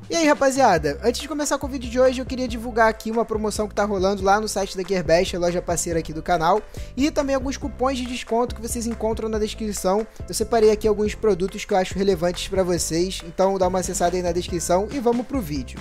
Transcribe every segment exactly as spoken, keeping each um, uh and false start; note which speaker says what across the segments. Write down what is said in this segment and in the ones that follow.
Speaker 1: E aí, rapaziada, antes de começar com o vídeo de hoje, eu queria divulgar aqui uma promoção que tá rolando lá no site da Gearbest, a loja parceira aqui do canal, e também alguns cupons de desconto que vocês encontram na descrição. Eu separei aqui alguns produtos que eu acho relevantes para vocês, então dá uma acessada aí na descrição e vamos pro vídeo.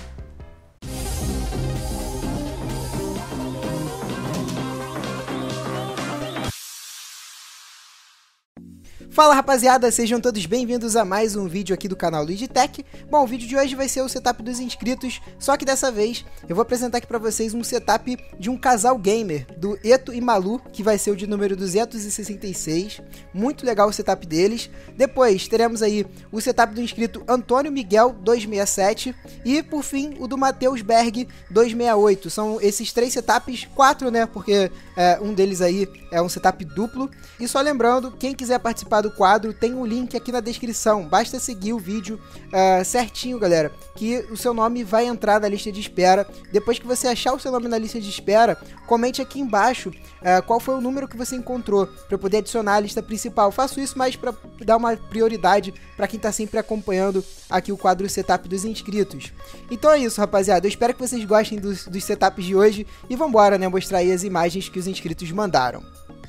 Speaker 1: Fala, rapaziada, sejam todos bem-vindos a mais um vídeo aqui do canal Luigi Tech. Bom, o vídeo de hoje vai ser o setup dos inscritos, só que dessa vez eu vou apresentar aqui pra vocês um setup de um casal gamer, do Eto e Malu, que vai ser o de número duzentos e sessenta e seis. Muito legal o setup deles. Depois teremos aí o setup do inscrito Antônio Miguel duzentos e sessenta e sete e, por fim, o do Matheus Berg duzentos e sessenta e oito. São esses três setups, quatro, né, porque é, um deles aí é um setup duplo. E só lembrando, quem quiser participar do quadro, tem um link aqui na descrição, basta seguir o vídeo uh, certinho, galera, que o seu nome vai entrar na lista de espera. Depois que você achar o seu nome na lista de espera, comente aqui embaixo uh, qual foi o número que você encontrou, para eu poder adicionar a lista principal. Faço isso mais para dar uma prioridade para quem está sempre acompanhando aqui o quadro setup dos inscritos. Então é isso, rapaziada, eu espero que vocês gostem dos, dos setups de hoje e vambora, né, mostrar aí as imagens que os inscritos mandaram.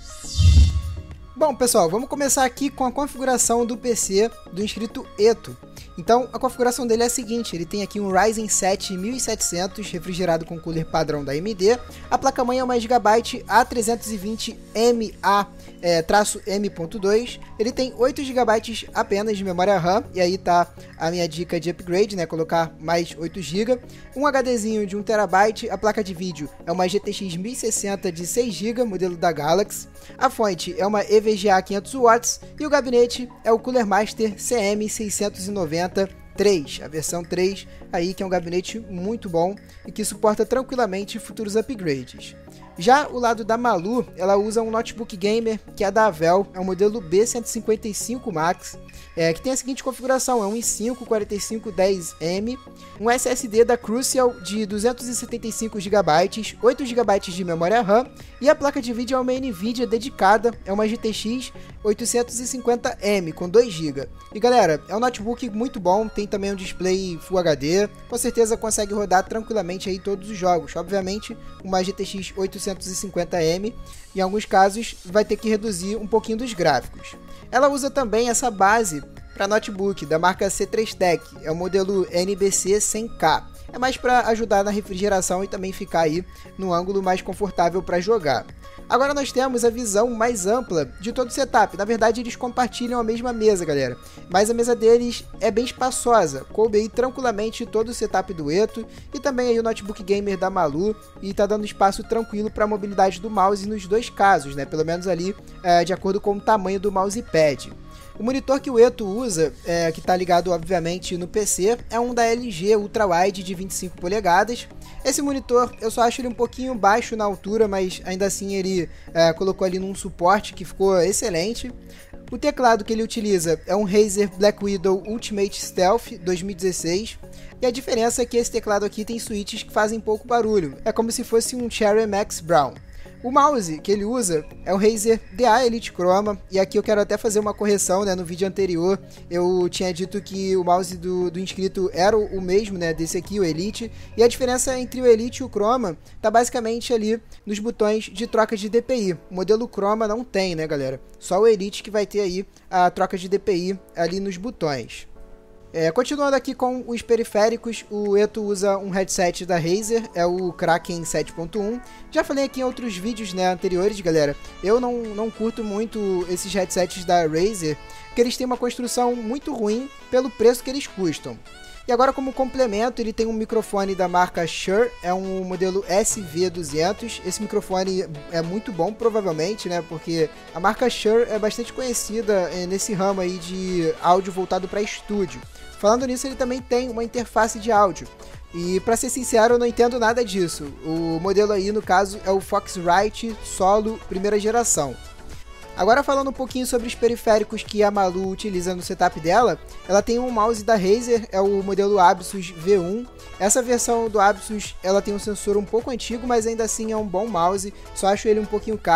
Speaker 1: Bom, pessoal, vamos começar aqui com a configuração do P C do inscrito Eto. Então, a configuração dele é a seguinte, ele tem aqui um Ryzen sete mil e setecentos refrigerado com cooler padrão da A M D, a placa-mãe é uma Gigabyte A trezentos e vinte M A M ponto dois, ele tem oito gigabytes apenas de memória RAM, e aí tá a minha dica de upgrade, né, colocar mais oito gigas, um HDzinho de um terabyte, a placa de vídeo é uma G T X mil e sessenta de seis gigas, modelo da Galaxy, a fonte é uma E V G A quinhentos watts e o gabinete é o Cooler Master C M seiscentos e noventa três, a versão três, aí que é um gabinete muito bom e que suporta tranquilamente futuros upgrades. Já o lado da Malu, ela usa um notebook gamer que é da Avel, é um modelo B cento e cinquenta e cinco Max, é, que tem a seguinte configuração, é um i cinco quarenta e cinco dez M, um S S D da Crucial de duzentos e setenta e cinco gigabytes, oito gigabytes de memória RAM, e a placa de vídeo é uma NVIDIA dedicada, é uma G T X oitocentos e cinquenta M com dois gigas. E galera, é um notebook muito bom, tem também um display Full H D, com certeza consegue rodar tranquilamente aí todos os jogos. Obviamente, uma G T X oitocentos e cinquenta M, em alguns casos vai ter que reduzir um pouquinho dos gráficos. Ela usa também essa base para notebook da marca C três Tech, é o modelo N B C cem K. É mais para ajudar na refrigeração e também ficar aí no ângulo mais confortável para jogar. Agora nós temos a visão mais ampla de todo o setup. Na verdade, eles compartilham a mesma mesa, galera. Mas a mesa deles é bem espaçosa. Coube aí tranquilamente todo o setup do Eto e também aí o notebook gamer da Malu. E tá dando espaço tranquilo para a mobilidade do mouse nos dois casos, né? Pelo menos ali é, de acordo com o tamanho do mousepad. O monitor que o Eto usa, é, que está ligado obviamente no P C, é um da L G Ultrawide de vinte e cinco polegadas. Esse monitor eu só acho ele um pouquinho baixo na altura, mas ainda assim ele é, colocou ali num suporte que ficou excelente. O teclado que ele utiliza é um Razer Black Widow Ultimate Stealth dois mil e dezesseis. E a diferença é que esse teclado aqui tem switches que fazem pouco barulho, é como se fosse um Cherry Max Brown. O mouse que ele usa é o Razer D A Elite Chroma, e aqui eu quero até fazer uma correção, né? No vídeo anterior eu tinha dito que o mouse do, do inscrito era o, o mesmo, né? Desse aqui, o Elite, e a diferença entre o Elite e o Chroma tá basicamente ali nos botões de troca de D P I. O modelo Chroma não tem, né, galera? Só o Elite que vai ter aí a troca de D P I ali nos botões. É, continuando aqui com os periféricos, o Eto usa um headset da Razer, é o Kraken sete ponto um. Já falei aqui em outros vídeos, né, anteriores, galera, eu não, não curto muito esses headsets da Razer, porque eles têm uma construção muito ruim pelo preço que eles custam. E agora, como complemento, ele tem um microfone da marca Shure, é um modelo S V duzentos. Esse microfone é muito bom, provavelmente, né? Porque a marca Shure é bastante conhecida é, nesse ramo aí de áudio voltado para estúdio. Falando nisso, ele também tem uma interface de áudio. E, para ser sincero, eu não entendo nada disso. O modelo aí, no caso, é o Foxrite Solo primeira geração. Agora falando um pouquinho sobre os periféricos que a Malu utiliza no setup dela, ela tem um mouse da Razer, é o modelo Abisus V um. Essa versão do Abisus, ela tem um sensor um pouco antigo, mas ainda assim é um bom mouse, só acho ele um pouquinho caro.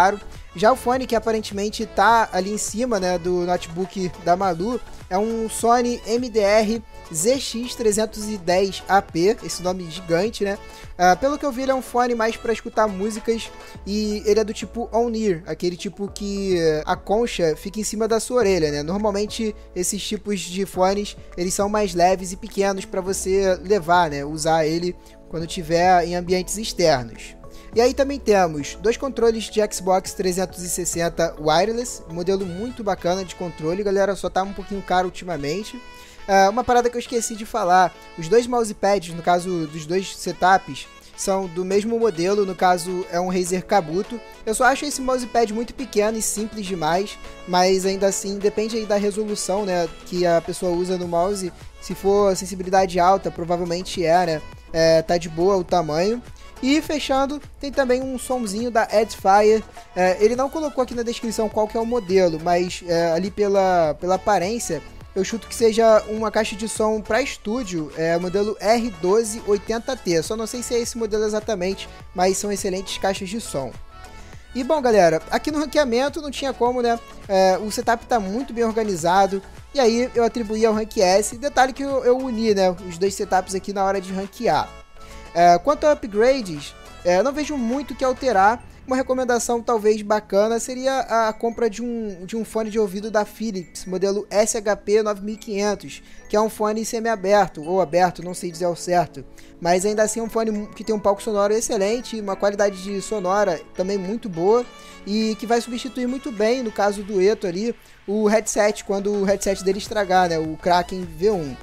Speaker 1: Já o fone que aparentemente está ali em cima, né, do notebook da Malu é um Sony M D R Z X trezentos e dez A P, esse nome gigante, né? Uh, pelo que eu vi, ele é um fone mais para escutar músicas e ele é do tipo on-ear, aquele tipo que a concha fica em cima da sua orelha, né? Normalmente esses tipos de fones, eles são mais leves e pequenos para você levar, né? Usar ele quando tiver em ambientes externos. E aí também temos dois controles de Xbox trezentos e sessenta wireless, modelo muito bacana de controle, galera, só tá um pouquinho caro ultimamente. Uh, uma parada que eu esqueci de falar, os dois mousepads, no caso dos dois setups, são do mesmo modelo, no caso é um Razer Kabuto. Eu só acho esse mousepad muito pequeno e simples demais, mas ainda assim depende aí da resolução, né, que a pessoa usa no mouse. Se for sensibilidade alta, provavelmente é, né, é, tá de boa o tamanho. E fechando, tem também um somzinho da Edifier. É, ele não colocou aqui na descrição qual que é o modelo, mas é, ali pela, pela aparência, eu chuto que seja uma caixa de som para estúdio, é modelo R doze oitenta T. Só não sei se é esse modelo exatamente, mas são excelentes caixas de som. E bom, galera, aqui no ranqueamento não tinha como, né? É, o setup está muito bem organizado. E aí eu atribuí ao Rank S. Detalhe que eu, eu uni, né, os dois setups aqui na hora de ranquear. É, quanto a upgrades, é, não vejo muito o que alterar. Uma recomendação talvez bacana seria a compra de um, de um fone de ouvido da Philips, modelo S H P nove mil e quinhentos, que é um fone semi-aberto, ou aberto, não sei dizer ao certo, mas ainda assim é um fone que tem um palco sonoro excelente, uma qualidade de sonora também muito boa, e que vai substituir muito bem, no caso do Eto ali, o headset, quando o headset dele estragar, né, o Kraken V um.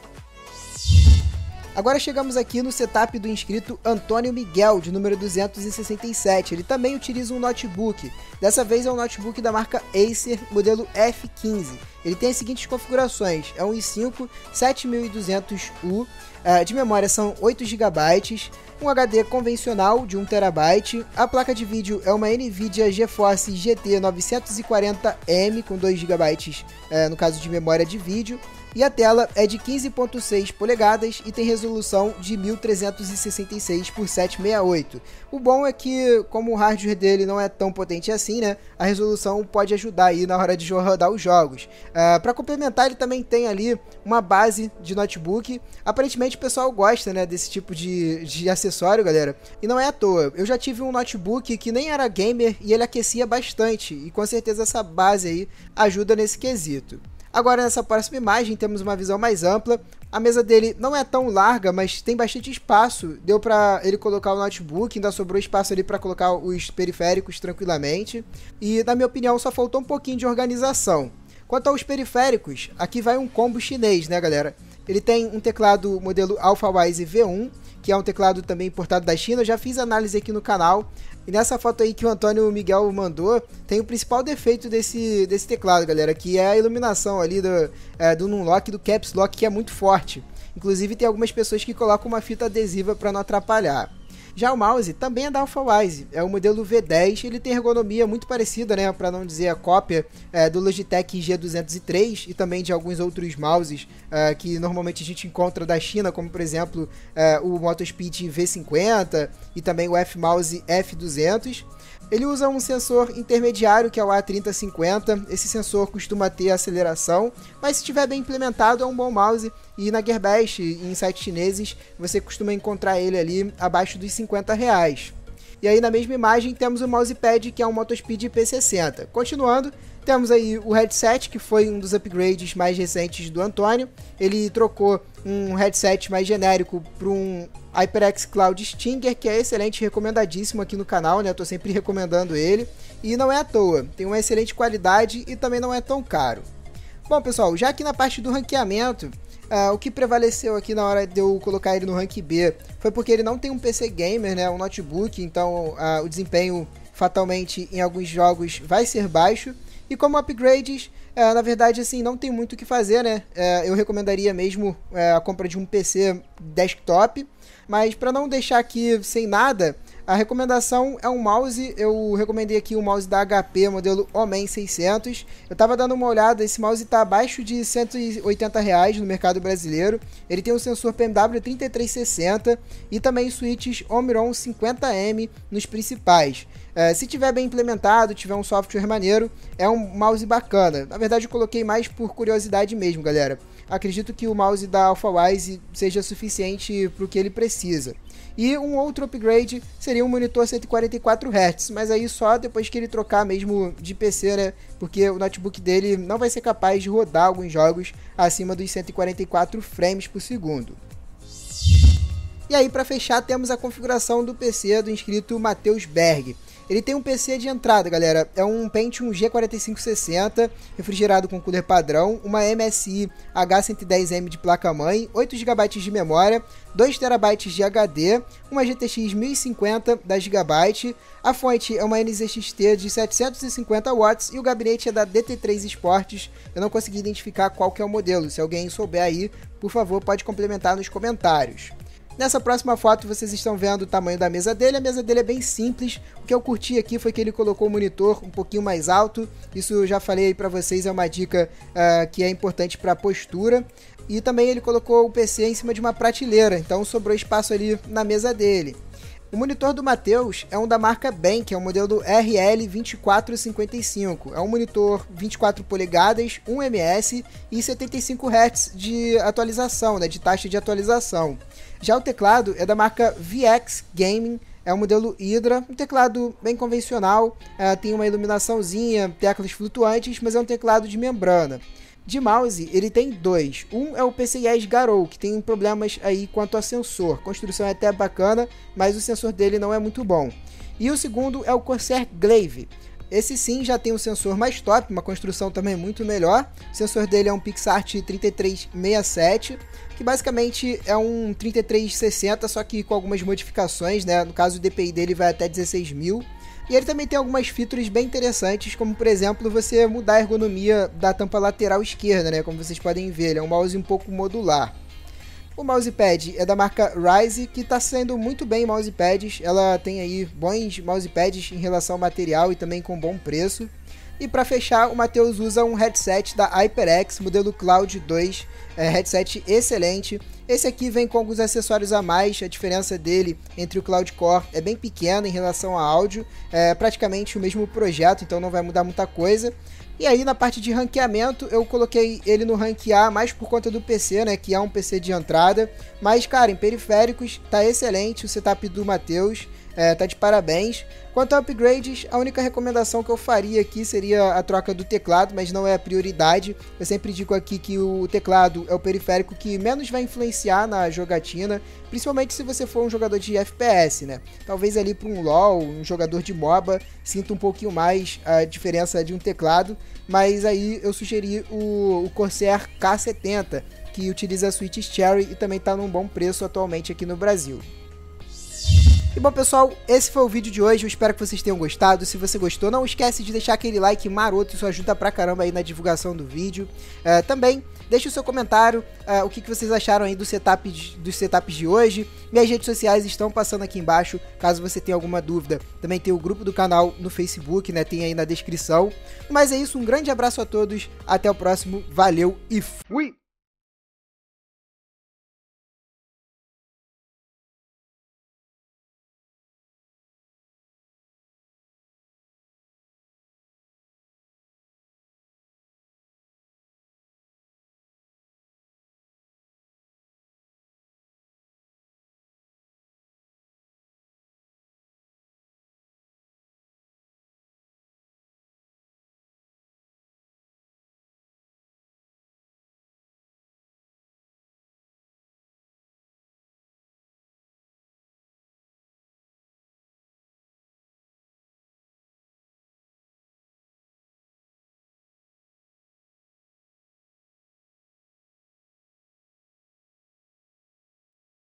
Speaker 1: Agora chegamos aqui no setup do inscrito Antônio Miguel, de número duzentos e sessenta e sete. Ele também utiliza um notebook. Dessa vez é um notebook da marca Acer, modelo F quinze. Ele tem as seguintes configurações. É um i cinco sete mil e duzentos U, de memória são oito gigabytes, um H D convencional de um terabyte, a placa de vídeo é uma NVIDIA GeForce G T novecentos e quarenta M com dois gigabytes, no caso de memória de vídeo. E a tela é de quinze ponto seis polegadas e tem resolução de mil trezentos e sessenta e seis por setecentos e sessenta e oito. O bom é que, como o hardware dele não é tão potente assim, né, a resolução pode ajudar aí na hora de rodar os jogos. Uh, para complementar, ele também tem ali uma base de notebook. Aparentemente o pessoal gosta, né, desse tipo de, de acessório, galera. E não é à toa. Eu já tive um notebook que nem era gamer e ele aquecia bastante. E com certeza essa base aí ajuda nesse quesito. Agora nessa próxima imagem temos uma visão mais ampla. A mesa dele não é tão larga, mas tem bastante espaço. Deu para ele colocar o notebook, ainda sobrou espaço ali para colocar os periféricos tranquilamente. E na minha opinião só faltou um pouquinho de organização. Quanto aos periféricos, aqui vai um combo chinês, né, galera? Ele tem um teclado modelo AlphaWise V um, que é um teclado também importado da China. Eu já fiz análise aqui no canal. E nessa foto aí que o Antônio Miguel mandou, tem o principal defeito desse, desse teclado, galera, que é a iluminação ali do, é, do Numlock e do Caps Lock, que é muito forte. Inclusive tem algumas pessoas que colocam uma fita adesiva para não atrapalhar. Já o mouse também é da AlphaWise, é o modelo V dez, ele tem ergonomia muito parecida, né, para não dizer a cópia é, do Logitech G duzentos e três e também de alguns outros mouses é, que normalmente a gente encontra da China, como por exemplo é, o Motospeed V cinquenta e também o F-Mouse F duzentos. Ele usa um sensor intermediário que é o A trinta cinquenta, esse sensor costuma ter aceleração, mas se estiver bem implementado é um bom mouse e na Gearbest e em sites chineses você costuma encontrar ele ali abaixo dos cinquenta reais. E aí na mesma imagem temos o mousepad que é um Motospeed P sessenta. Continuando, temos aí o headset que foi um dos upgrades mais recentes do Antônio. Ele trocou um headset mais genérico para um HyperX Cloud Stinger, que é excelente, recomendadíssimo aqui no canal, né? Eu tô sempre recomendando ele. E não é à toa, tem uma excelente qualidade e também não é tão caro. Bom, pessoal, já aqui na parte do ranqueamento, Uh, o que prevaleceu aqui na hora de eu colocar ele no rank B foi porque ele não tem um P C gamer, né, um notebook, então uh, o desempenho fatalmente em alguns jogos vai ser baixo. E como upgrades, uh, na verdade assim, não tem muito o que fazer, né, uh, eu recomendaria mesmo uh, a compra de um P C desktop, mas para não deixar aqui sem nada, A recomendação é um mouse, eu recomendei aqui o mouse da H P, modelo Omen seiscentos. Eu tava dando uma olhada, esse mouse tá abaixo de cento e oitenta reais no mercado brasileiro. Ele tem um sensor P M W trinta e três sessenta e também switches Omron cinquenta M nos principais. É, se tiver bem implementado, tiver um software maneiro, é um mouse bacana. Na verdade eu coloquei mais por curiosidade mesmo, galera. Acredito que o mouse da Alphawise seja suficiente para o que ele precisa. E um outro upgrade seria um monitor cento e quarenta e quatro hertz, mas aí só depois que ele trocar mesmo de P C, né? Porque o notebook dele não vai ser capaz de rodar alguns jogos acima dos cento e quarenta e quatro frames por segundo. E aí, para fechar, temos a configuração do P C do inscrito Matheus Berg. Ele tem um P C de entrada, galera, é um Pentium G quarenta e cinco sessenta, refrigerado com cooler padrão, uma M S I H cento e dez M de placa-mãe, oito gigabytes de memória, dois terabytes de H D, uma G T X mil e cinquenta da Gigabyte, a fonte é uma N Z X T de setecentos e cinquenta watts e o gabinete é da D T três Sports. Eu não consegui identificar qual que é o modelo, se alguém souber aí, por favor, pode complementar nos comentários. Nessa próxima foto vocês estão vendo o tamanho da mesa dele, a mesa dele é bem simples, o que eu curti aqui foi que ele colocou o monitor um pouquinho mais alto, isso eu já falei para vocês, é uma dica uh, que é importante para a postura, e também ele colocou o P C em cima de uma prateleira, então sobrou espaço ali na mesa dele. O monitor do Matheus é um da marca Bank, é um modelo R L vinte e quatro cinquenta e cinco. É um monitor vinte e quatro polegadas, um M S e setenta e cinco hertz de atualização, né, de taxa de atualização. Já o teclado é da marca V X Gaming, é um modelo Hydra, um teclado bem convencional, é, tem uma iluminaçãozinha, teclas flutuantes, mas é um teclado de membrana. De mouse, ele tem dois. Um é o P C I S Garou, que tem problemas aí quanto a sensor. A construção é até bacana, mas o sensor dele não é muito bom. E o segundo é o Corsair Glaive. Esse sim já tem um sensor mais top, uma construção também muito melhor. O sensor dele é um PixArt trinta e três sessenta e sete, que basicamente é um trinta e três sessenta, só que com algumas modificações, né? No caso, o D P I dele vai até dezesseis mil. E ele também tem algumas features bem interessantes, como por exemplo, você mudar a ergonomia da tampa lateral esquerda, né? Como vocês podem ver, ele é um mouse um pouco modular. O mousepad é da marca Ryze, que está sendo muito bem mousepads. Ela tem aí bons mousepads em relação ao material e também com bom preço. E para fechar, o Matheus usa um headset da HyperX, modelo Cloud dois, é, headset excelente. Esse aqui vem com alguns acessórios a mais, a diferença dele entre o Cloud Core é bem pequena em relação a áudio, é praticamente o mesmo projeto, então não vai mudar muita coisa. E aí na parte de ranqueamento eu coloquei ele no rank A mais por conta do P C, né, que é um P C de entrada, mas cara, em periféricos tá excelente o setup do Matheus, é, tá de parabéns. Quanto a upgrades, a única recomendação que eu faria aqui seria a troca do teclado, mas não é a prioridade. Eu sempre digo aqui que o teclado é o periférico que menos vai influenciar na jogatina, principalmente se você for um jogador de F P S, né? Talvez ali para um LoL, um jogador de MOBA, sinta um pouquinho mais a diferença de um teclado, mas aí eu sugeri o, o Corsair K setenta, que utiliza a switch Cherry e também está num bom preço atualmente aqui no Brasil. E bom pessoal, esse foi o vídeo de hoje, eu espero que vocês tenham gostado. Se você gostou, não esquece de deixar aquele like maroto, isso ajuda pra caramba aí na divulgação do vídeo. Uh, também deixe o seu comentário, uh, o que, que vocês acharam aí do setup de, dos setups de hoje. Minhas redes sociais estão passando aqui embaixo, caso você tenha alguma dúvida. Também tem o grupo do canal no Facebook, né, tem aí na descrição. Mas é isso, um grande abraço a todos, até o próximo, valeu e fui!